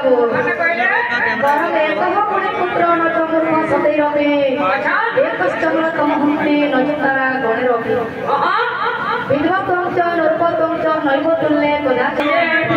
बाबू बरम एकः पुत्र न चमूर्म सते रमे एकश्चमल तमहन्ति न चुतारा गणे रमे विधवा त्वं च नृपत्वं च नैव तुल्ये कदाचित्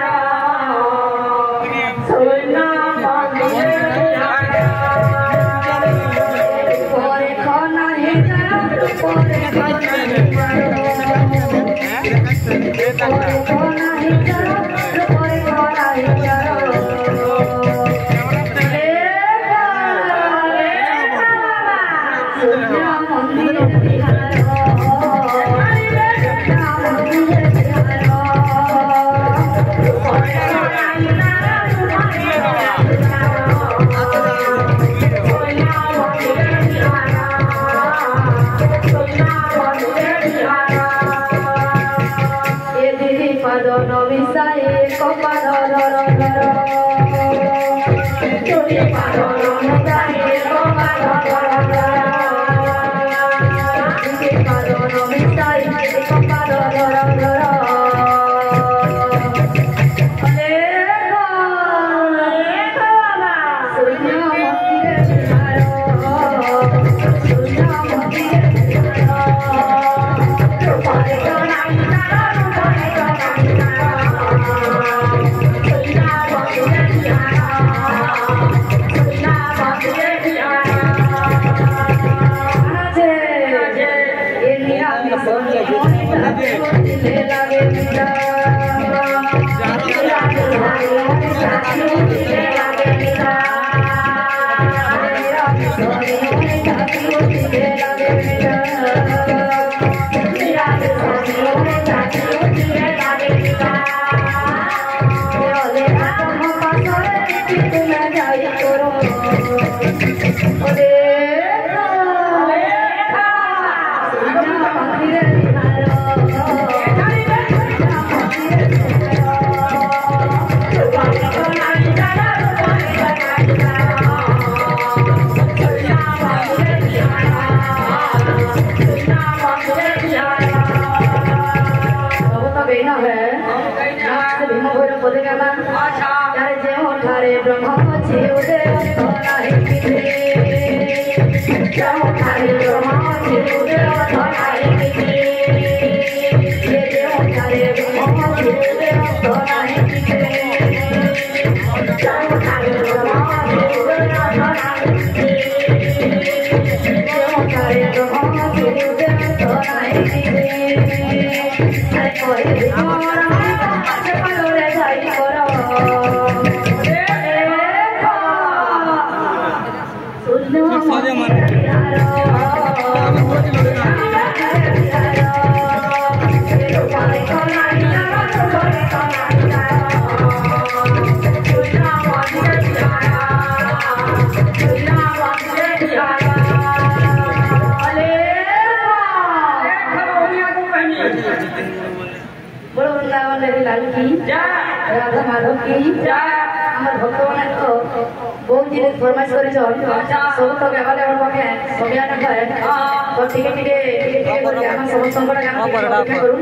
फरमाइश कर सब तो अवेलेबल पके समय ना खाए तो ठीक करके हम समस्त करूँ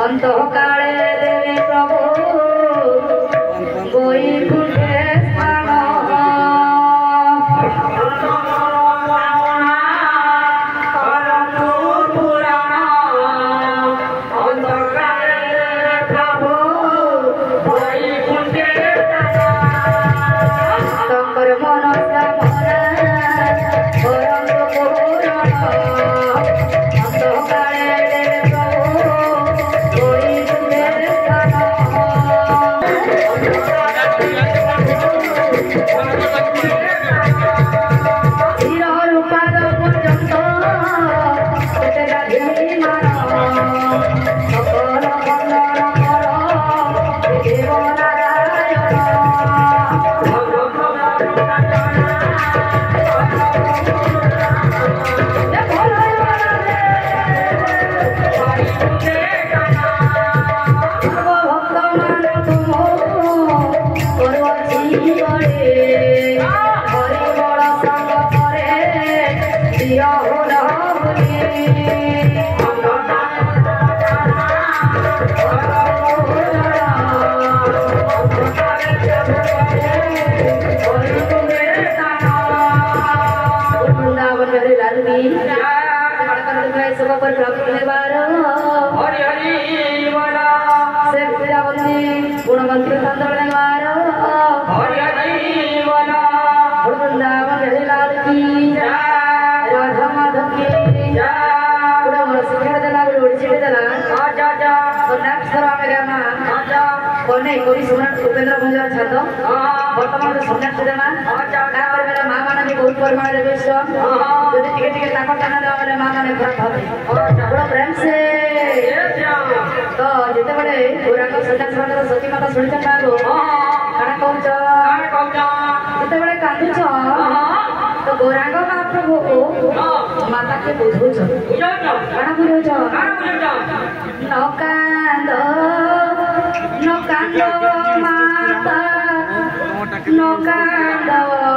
अंत काले देवे प्रभु वैकुंठे स्थान उपेंद्र भंजर छात्र बर्तमान सन्यासी देमा मेरा माँ मैंने भी बहुत परिमाण में व्यस्त यदि टिके टिके ताकत टाना देवा मेरे माँ मैंने खराब भावे बड़ा प्रेम से तो जिते बड़े पूरा को सन्यासी माता सती माता सुनी चंदा को काना कहूच जिते बड़े कांदुच तो गौरांग महाप्रभु को माता के बुझौछ काना बुझौछ नकांद माता नकांद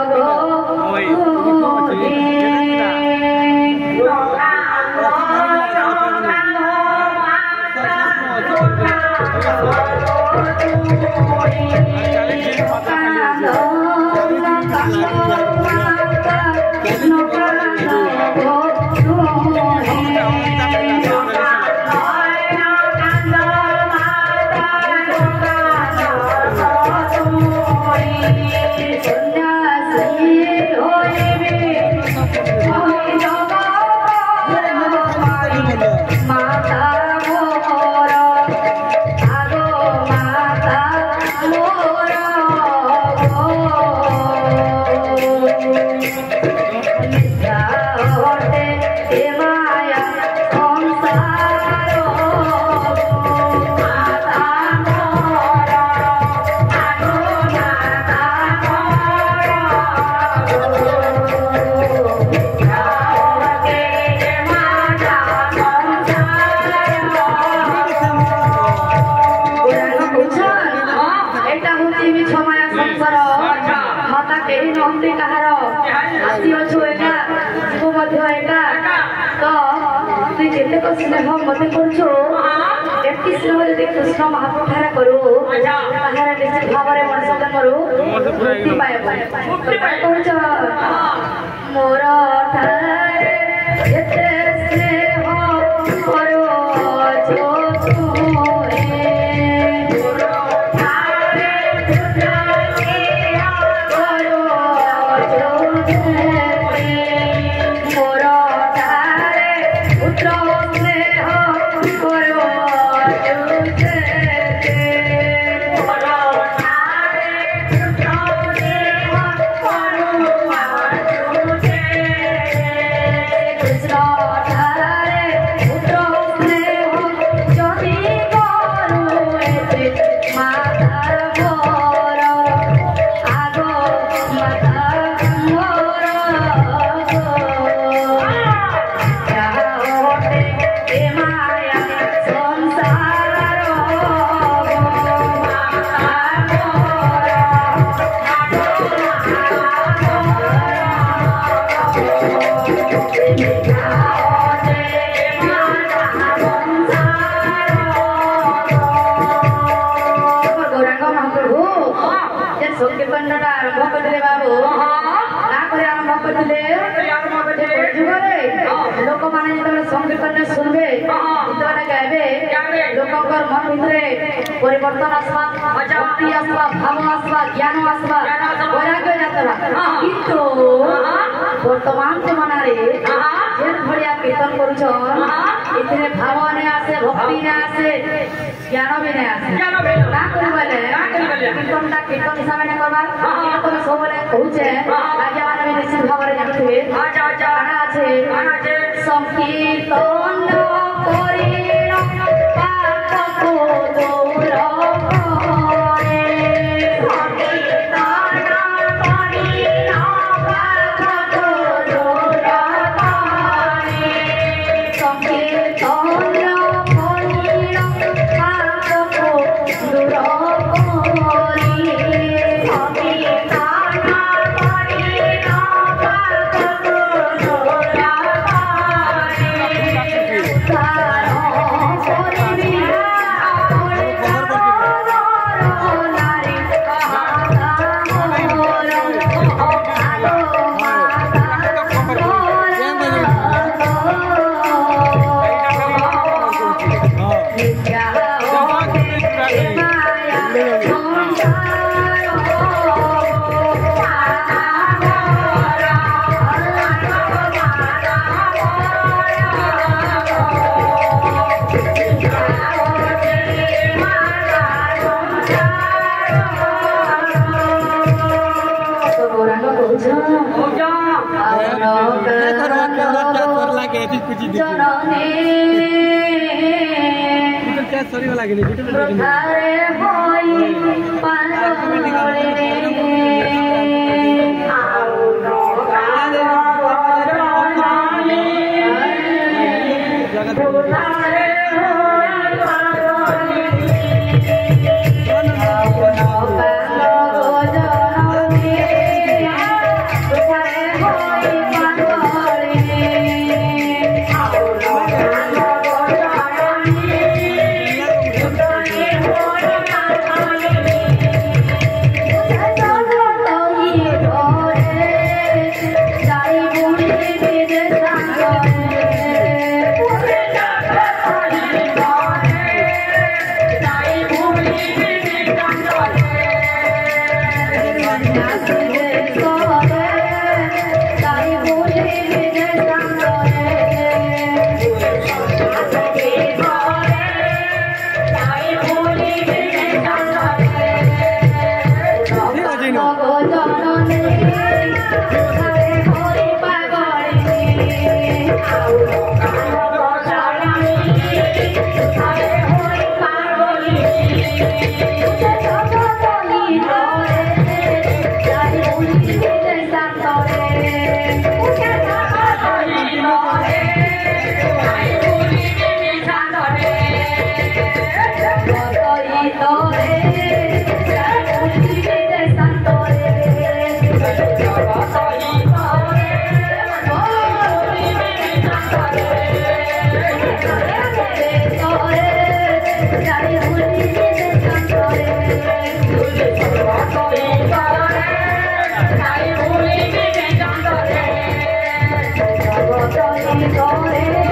स्नेह मत कृष्ण महाप्रभु करू निश्चित भाव में मनुष्य जन्म मुक्ति पाए मोर आरंभ करले बाबू ना करे आरंभ करले जुगरे लोक माने जतले संकीर्तन सुनबे गीतने गाइबे लोककर मन भितरे परिवर्तन आसबा भक्ति आसबा भाव आसबा ज्ञान आसबा वैराग्य जातबा किंतु वर्तमान जमाना रे जेन भड़िया कीर्तन करूछन इतने भाव ने आसे भक्ति ने आसे ज्ञान भी ने आसे ना करिबले कीर्तन हिसाब ने करबा तो सब ने कहूचे राजा माने भी निश्चित भाव रे जानथिबे गाना আছে संकीर्तन করিল পাপ দূর করে সংकीर्तन করিল পাপ দূর করে সংकीर्तन করিল পাপ দূর করে सॉरी वाला गेली अरे होई पानोरे Go